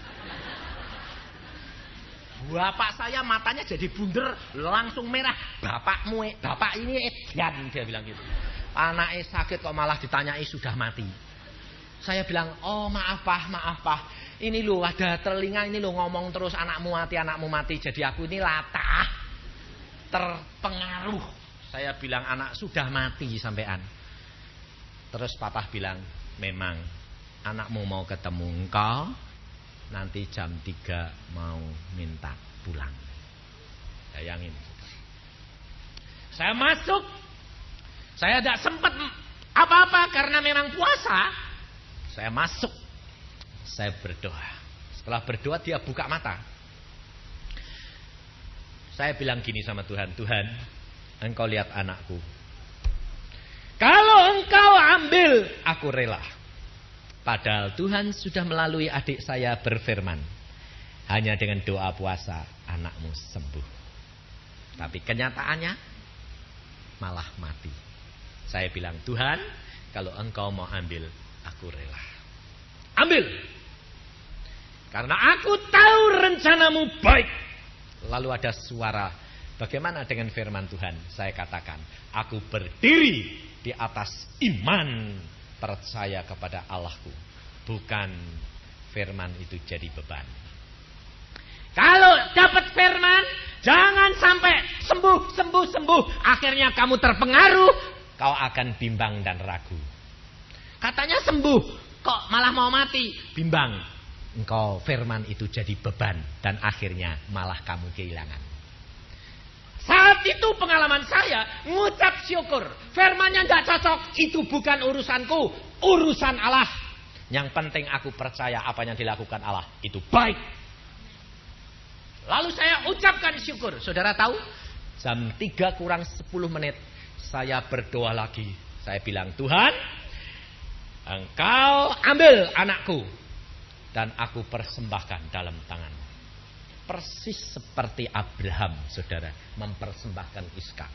Bapak saya matanya jadi bunder, langsung merah. Bapak ini edian, dia bilang gitu. Anaknya sakit kok malah ditanyai sudah mati. Saya bilang, oh maaf pak. Ini loh ada telinga ini loh ngomong terus anakmu mati. Jadi aku ini latah, terpengaruh. Saya bilang anak sudah mati sampean. Terus papa bilang, memang anakmu mau ketemu engkau. Nanti jam 3 mau minta pulang. Bayangin. Saya masuk. Saya tidak sempat apa-apa karena memang puasa. Saya masuk. Saya berdoa. Setelah berdoa dia buka mata. Saya bilang gini sama Tuhan, Tuhan, engkau lihat anakku. Kalau engkau ambil, aku rela. Padahal Tuhan sudah melalui adik saya berfirman, hanya dengan doa puasa anakmu sembuh. Tapi kenyataannya malah mati. Saya bilang, Tuhan, kalau engkau mau ambil, aku rela. Ambil. Karena aku tahu rencanamu baik. Lalu ada suara, bagaimana dengan firman Tuhan? Saya katakan, aku berdiri di atas iman, percaya kepada Allahku. Bukan firman itu jadi beban. Kalau dapat firman, jangan sampai sembuh. Akhirnya kamu terpengaruh, kau akan bimbang dan ragu. Katanya sembuh, kok malah mau mati? Bimbang. engkau firman itu jadi beban dan akhirnya malah kamu kehilangan. Saat itu pengalaman saya ngucap syukur. Firmannya tidak cocok, itu bukan urusanku, urusan Allah. Yang penting aku percaya apa yang dilakukan Allah itu baik. Lalu saya ucapkan syukur. Saudara tahu, jam 3 kurang 10 menit saya berdoa lagi. Saya bilang, Tuhan, Engkau ambil anakku dan aku persembahkan dalam tangan-Mu. Persis seperti Abraham, saudara, mempersembahkan Ishak.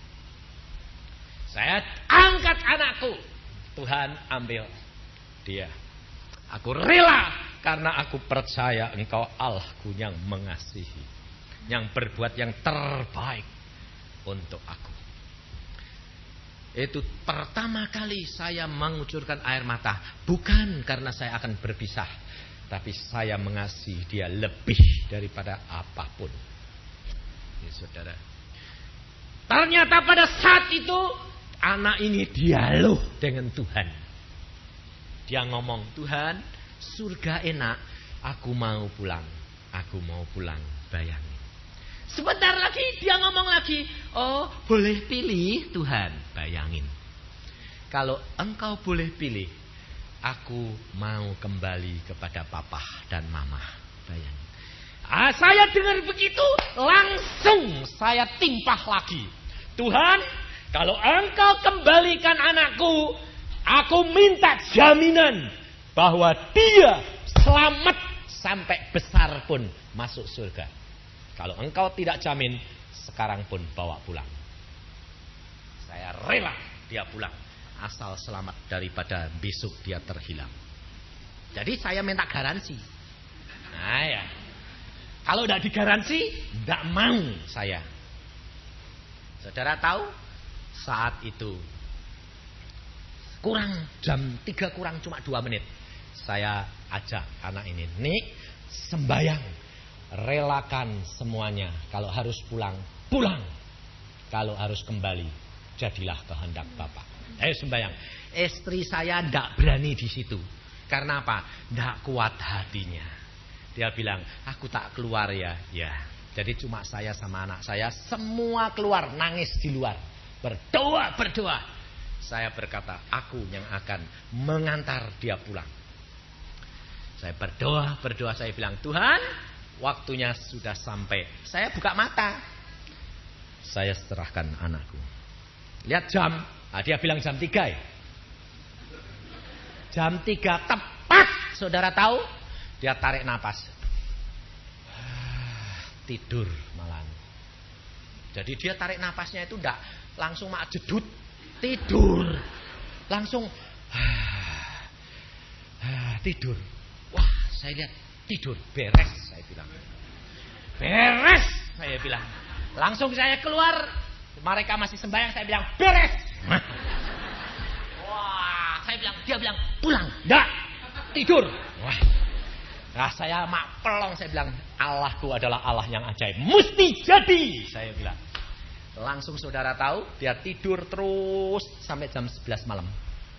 Saya angkat anakku. Tuhan, ambil dia. Aku rela karena aku percaya Engkau Allahku yang mengasihi, yang berbuat yang terbaik untuk aku. Itu pertama kali saya mengucurkan air mata. Bukan karena saya akan berpisah, tapi saya mengasihi dia lebih daripada apapun. Ya, saudara. Ternyata pada saat itu anak ini dialog dengan Tuhan. Dia ngomong, Tuhan, surga enak, aku mau pulang. Aku mau pulang, bayangin. Sebentar lagi dia ngomong lagi, oh boleh pilih Tuhan, bayangin. Kalau engkau boleh pilih, aku mau kembali kepada papa dan mama, bayangin. Saya dengar begitu, langsung saya timpah lagi. Tuhan, kalau engkau kembalikan anakku, aku minta jaminan bahwa dia selamat sampai besar pun masuk surga. Kalau engkau tidak jamin, sekarang pun bawa pulang. Saya rela dia pulang, asal selamat daripada besok dia terhilang. Jadi saya minta garansi. Nah ya, kalau tidak digaransi, tidak mau saya. Saudara tahu, saat itu kurang jam 3 kurang cuma 2 menit. Saya ajak anak ini, Nik, sembayang. Relakan semuanya. Kalau harus pulang, pulang. Kalau harus kembali, jadilah kehendak Bapa. Sembayang. Istri saya tidak berani di situ. Karena apa? Tidak kuat hatinya. Dia bilang, aku tak keluar ya. Ya. Jadi cuma saya sama anak saya, semua keluar, nangis di luar. Berdoa. Saya berkata, aku yang akan mengantar dia pulang. Saya berdoa, saya bilang, Tuhan, waktunya sudah sampai. Saya buka mata. Saya serahkan anakku. Lihat jam. Dia bilang jam 3 ya. Jam 3 tepat. Saudara tahu, dia tarik napas. Tidur malam. Jadi dia tarik napasnya itu enggak langsung mak jedut. Tidur. Langsung tidur. Wah, saya lihat tidur, beres saya bilang. Beres saya bilang. Langsung saya keluar, mereka masih sembahyang, saya bilang beres. Wah, saya bilang, dia bilang pulang. Enggak, tidur. Wah. Nah, saya mak pelong, saya bilang Allahku adalah Allah yang ajaib. Mesti jadi, saya bilang. Langsung saudara tahu, dia tidur terus sampai jam 11 malam.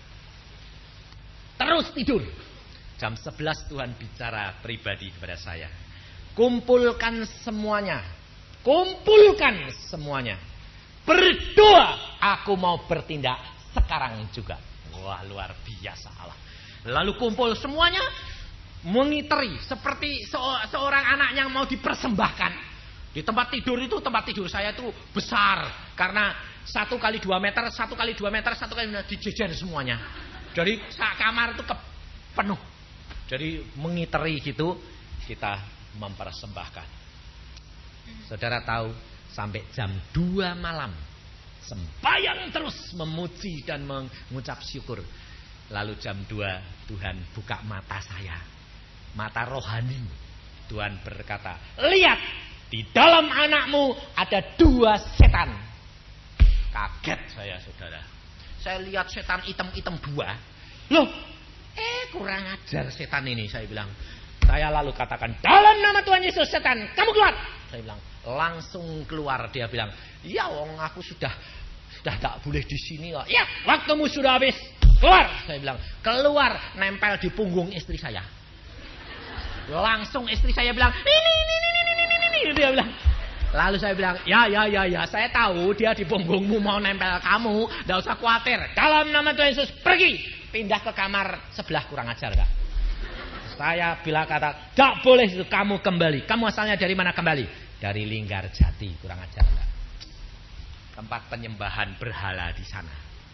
Terus tidur. Jam 11 Tuhan bicara pribadi kepada saya. Kumpulkan semuanya. Kumpulkan semuanya. Berdoa. Aku mau bertindak sekarang juga. Wah, luar biasa Allah. Lalu kumpul semuanya. Mengiteri. Seperti seorang anak yang mau dipersembahkan. Di tempat tidur itu, tempat tidur saya itu besar. Karena 1 kali 2 meter, 1 kali 2 meter, 1 kali 2 meter, dijejer semuanya. Jadi kamar itu penuh. Jadi mengiteri gitu kita mempersembahkan. Saudara tahu sampai jam 2 malam sembahyang terus memuji dan mengucap syukur. Lalu jam 2 Tuhan buka mata saya. Mata rohani. Tuhan berkata, lihat di dalam anakmu ada 2 setan. Kaget saya saudara. Saya lihat setan hitam-hitam 2. Loh, kurang ajar setan ini, saya bilang. Saya lalu katakan, dalam nama Tuhan Yesus, setan, kamu keluar. Saya bilang, langsung keluar. Dia bilang, ya wong aku sudah tak boleh di sini kok. Ya, waktumu sudah habis. Keluar. Saya bilang, keluar, nempel di punggung istri saya. Langsung istri saya bilang, ini. Dia bilang. Lalu saya bilang, ya, saya tahu dia di punggungmu mau nempel kamu. Tidak usah khawatir. Dalam nama Tuhan Yesus, pergi. Pindah ke kamar sebelah, kurang ajar gak? Saya bilang kata, gak boleh itu kamu kembali. Kamu asalnya dari mana kembali? Dari Linggarjati, kurang ajar gak? Tempat penyembahan berhala di sana.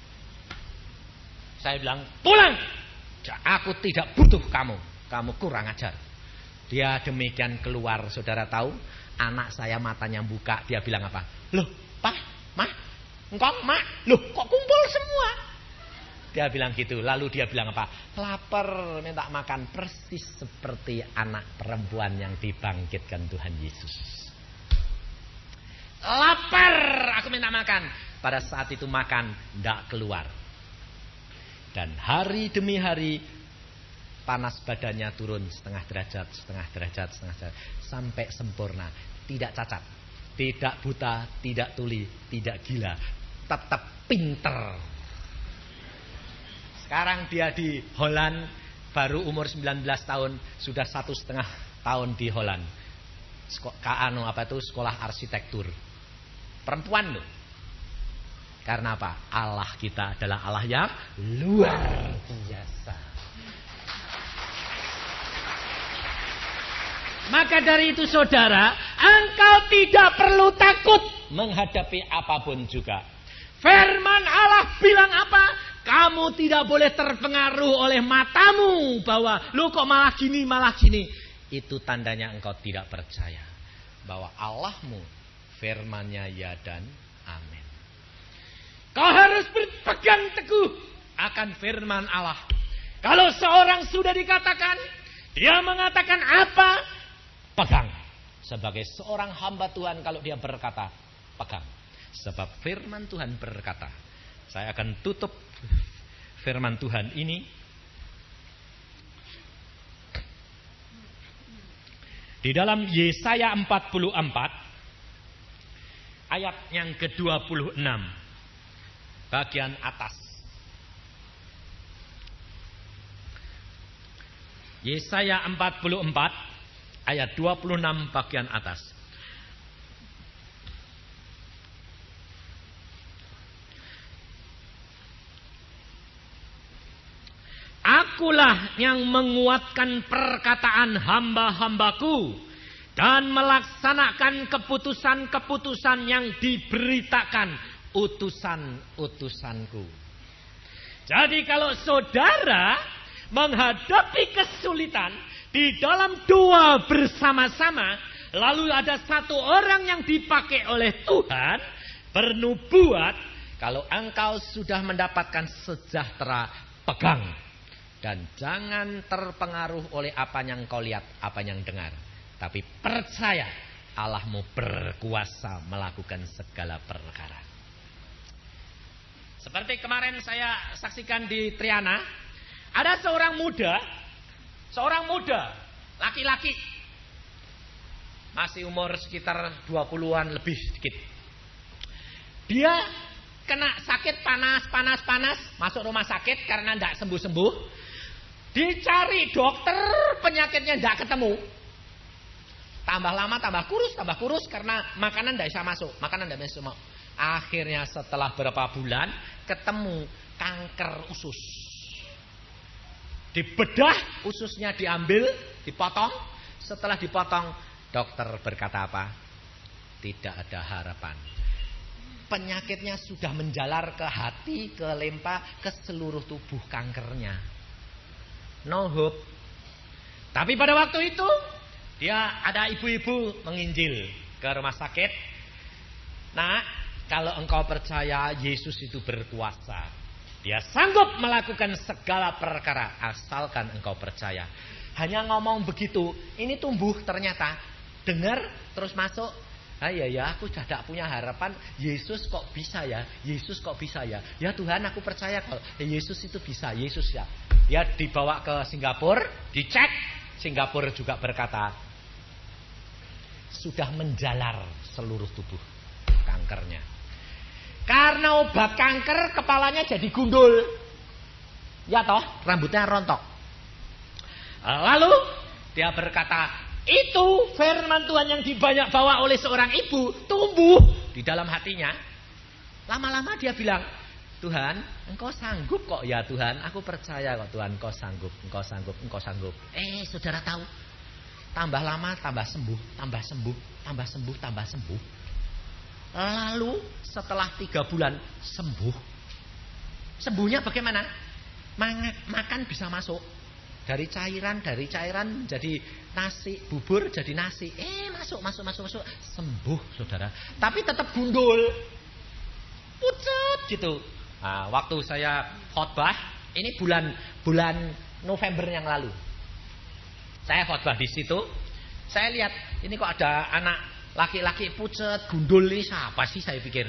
Saya bilang, pulang. Aku tidak butuh kamu. Kamu kurang ajar. Dia demikian keluar, saudara tahu, anak saya matanya buka, dia bilang apa? Loh, Pak, Mah, engkau, Mak, loh kok kumpul semua? Dia bilang gitu, lalu dia bilang apa? Lapar, minta makan, persis seperti anak perempuan yang dibangkitkan Tuhan Yesus. Lapar, aku minta makan. Pada saat itu makan, tidak keluar. Dan hari demi hari, panas badannya turun setengah derajat, sampai sempurna. Tidak cacat, tidak buta, tidak tuli, tidak gila. Tetap pinter. Sekarang dia di Holland, baru umur 19 tahun, sudah 1,5 tahun di Holland. Sekolah arsitektur. Perempuan loh. Karena apa? Allah kita adalah Allah yang luar biasa. Maka dari itu saudara, engkau tidak perlu takut menghadapi apapun juga. Firman Allah bilang apa? Kamu tidak boleh terpengaruh oleh matamu bahwa lu kok malah gini. Itu tandanya engkau tidak percaya bahwa Allahmu firman-Nya ya dan amin. Kau harus berpegang teguh akan firman Allah. Kalau seorang sudah dikatakan, dia mengatakan apa? Pegang. Sebagai seorang hamba Tuhan, kalau dia berkata, pegang. Sebab firman Tuhan berkata. Saya akan tutup firman Tuhan ini. Di dalam Yesaya 44, ayat yang ke-26. Bagian atas. Yesaya 44 ayat 26 bagian atas. Akulah yang menguatkan perkataan hamba-hambaku dan melaksanakan keputusan-keputusan yang diberitakan utusan-utusanku. Jadi kalau saudara menghadapi kesulitan di dalam doa bersama-sama, lalu ada satu orang yang dipakai oleh Tuhan bernubuat, kalau engkau sudah mendapatkan sejahtera, pegang dan jangan terpengaruh oleh apa yang kau lihat, apa yang dengar, tapi percaya Allahmu berkuasa melakukan segala perkara. Seperti kemarin saya saksikan di Triana, ada seorang muda, laki-laki, masih umur sekitar 20-an lebih sedikit. Dia kena sakit panas, masuk rumah sakit karena tidak sembuh-sembuh. Dicari dokter, penyakitnya tidak ketemu. Tambah lama tambah kurus karena makanan tidak bisa masuk, Akhirnya setelah berapa bulan ketemu kanker usus. Dibedah, ususnya diambil, dipotong. Setelah dipotong, dokter berkata apa? Tidak ada harapan. Penyakitnya sudah menjalar ke hati, ke limpa, ke seluruh tubuh kankernya. No hope. Tapi pada waktu itu dia ada ibu-ibu menginjil ke rumah sakit. Nah, kalau engkau percaya Yesus itu berkuasa, dia sanggup melakukan segala perkara asalkan engkau percaya. Hanya ngomong begitu, ini tumbuh ternyata. Dengar terus masuk. Ya aku sudah tidak punya harapan. Yesus kok bisa ya? Ya Tuhan, aku percaya kalau Yesus itu bisa. Yesus ya. Dia dibawa ke Singapura, dicek. Singapura juga berkata sudah menjalar seluruh tubuh kankernya. Karena obat kanker, kepalanya jadi gundul. Ya toh, rambutnya rontok. Lalu Dia berkata, itu firman Tuhan yang dibanyak bawa oleh seorang ibu tumbuh di dalam hatinya. Lama-lama dia bilang, Tuhan, Engkau sanggup kok ya Tuhan. Aku percaya kok Tuhan, Engkau sanggup, Engkau sanggup, Engkau sanggup. Saudara tahu, tambah lama tambah sembuh, tambah sembuh, tambah sembuh, tambah sembuh. Lalu setelah 3 bulan sembuh. Sembuhnya bagaimana? Makan bisa masuk. Dari cairan jadi nasi, bubur jadi nasi. Masuk. Sembuh, saudara. Tapi tetap gundul. Pucat gitu. Nah, waktu saya khotbah, ini bulan November yang lalu. Saya khotbah di situ. Saya lihat, ini kok ada anak laki-laki pucat, gundul, ini siapa sih saya pikir.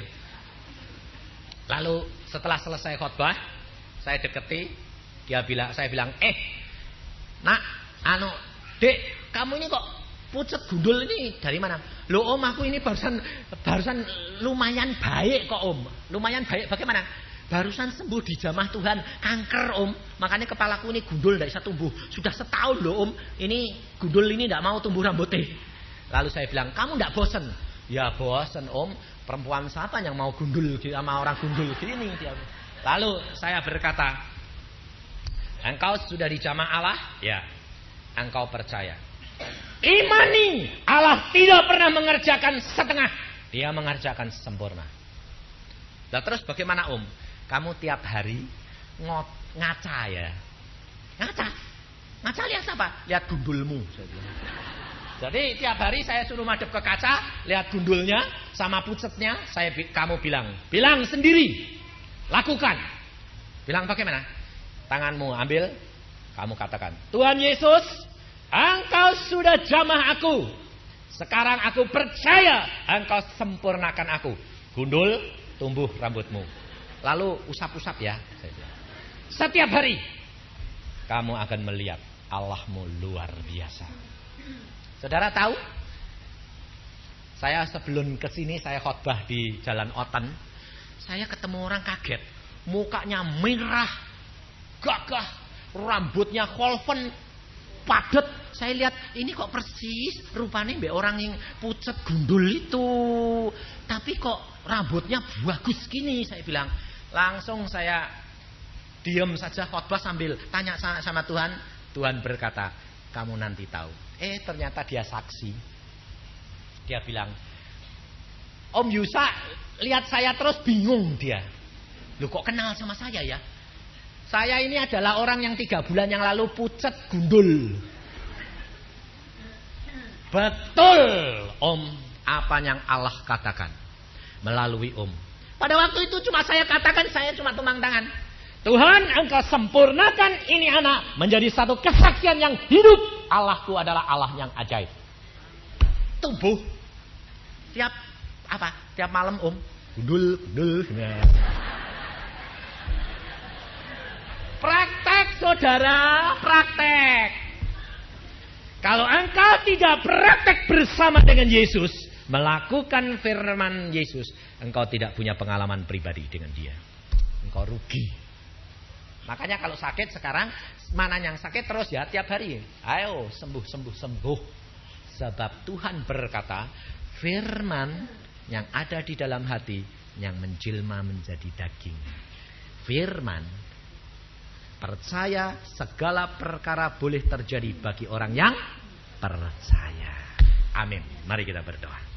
Lalu setelah selesai khotbah, saya deketi, saya bilang, nak, dek, kamu ini kok pucat gundul ini dari mana? Loh om, aku ini barusan lumayan baik kok om. Lumayan baik bagaimana? Barusan sembuh di jamah Tuhan, kanker om. Makanya kepalaku ini gundul tidak bisa tumbuh. Sudah setahun loh om, ini gundul ini tidak mau tumbuh rambutnya. Lalu saya bilang, kamu tidak bosan? Ya bosan om, perempuan siapa yang mau gundul sama orang gundul gini. Lalu saya berkata, engkau sudah di jamah Allah? Ya. Engkau percaya. Imani, Allah tidak pernah mengerjakan setengah. Dia mengerjakan sempurna. Nah, terus bagaimana om? Kamu tiap hari ngaca ya? Ngaca lihat apa? Lihat gundulmu. Jadi tiap hari saya suruh madep ke kaca, lihat gundulnya sama pucetnya. Kamu bilang sendiri. Lakukan. Bilang bagaimana? Tanganmu ambil, kamu katakan, Tuhan Yesus, Engkau sudah jamah aku. Sekarang aku percaya Engkau sempurnakan aku. Gundul, tumbuh rambutmu. Lalu usap-usap ya. Setiap hari kamu akan melihat Allahmu luar biasa. Saudara tahu? Saya sebelum kesini saya khotbah di Jalan Oten. Saya ketemu orang kaget. Mukanya merah, gagah, rambutnya kolven, padat. Saya lihat ini kok persis rupanya mbak orang yang pucat gundul itu. Tapi kok rambutnya bagus gini, saya bilang. Langsung saya diam saja khotbah sambil tanya sama Tuhan. Tuhan berkata, kamu nanti tahu. Ternyata dia saksi. Dia bilang, Om Yusa lihat saya terus bingung dia. Loh kok kenal sama saya ya? Saya ini adalah orang yang 3 bulan yang lalu pucat gundul. Betul om, apa yang Allah katakan melalui om. Pada waktu itu cuma saya katakan, saya cuma tumpang tangan. Tuhan, Engkau sempurnakan ini anak menjadi satu kesaksian yang hidup. Allahku adalah Allah yang ajaib. Tumbuh. Tiap malam om gundul. Praktek saudara, praktek. Kalau engkau tidak praktek bersama dengan Yesus, melakukan firman Yesus, engkau tidak punya pengalaman pribadi dengan dia. Engkau rugi. Makanya kalau sakit sekarang, mana yang sakit terus ya tiap hari. Ayo sembuh. Sebab Tuhan berkata, firman yang ada di dalam hati yang menjelma menjadi daging. Firman, percaya segala perkara boleh terjadi bagi orang yang percaya. Amin. Mari kita berdoa.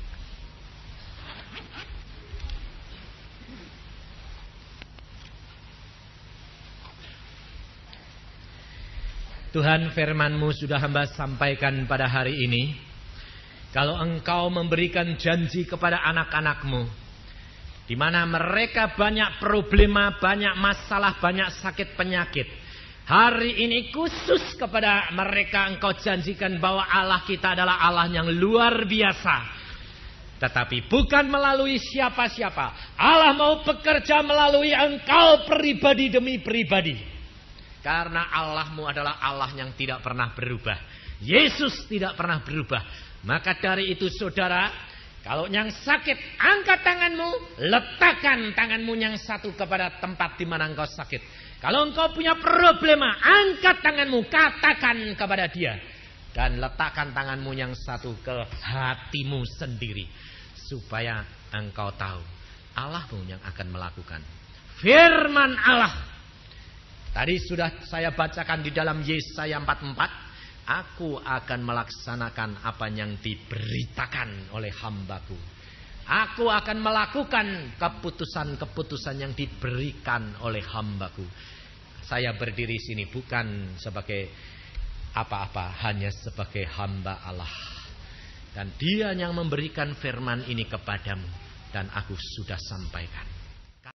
Tuhan, firman-Mu sudah hamba sampaikan pada hari ini. Kalau Engkau memberikan janji kepada anak-anak-Mu, di mana mereka banyak problema, banyak masalah, banyak sakit penyakit. Hari ini khusus kepada mereka Engkau janjikan bahwa Allah kita adalah Allah yang luar biasa. Tetapi bukan melalui siapa-siapa. Allah mau bekerja melalui Engkau pribadi demi pribadi. Karena Allahmu adalah Allah yang tidak pernah berubah. Yesus tidak pernah berubah. Maka dari itu saudara, kalau yang sakit, angkat tanganmu, letakkan tanganmu yang satu kepada tempat di mana engkau sakit. Kalau engkau punya problema, angkat tanganmu, katakan kepada dia. Dan letakkan tanganmu yang satu ke hatimu sendiri. Supaya engkau tahu Allahmu yang akan melakukan. Firman Allah. Tadi sudah saya bacakan di dalam Yesaya 44. Aku akan melaksanakan apa yang diberitakan oleh hambaku. Aku akan melakukan keputusan-keputusan yang diberikan oleh hambaku. Saya berdiri sini bukan sebagai apa-apa, hanya sebagai hamba Allah. Dan Dia yang memberikan firman ini kepadamu. Dan aku sudah sampaikan.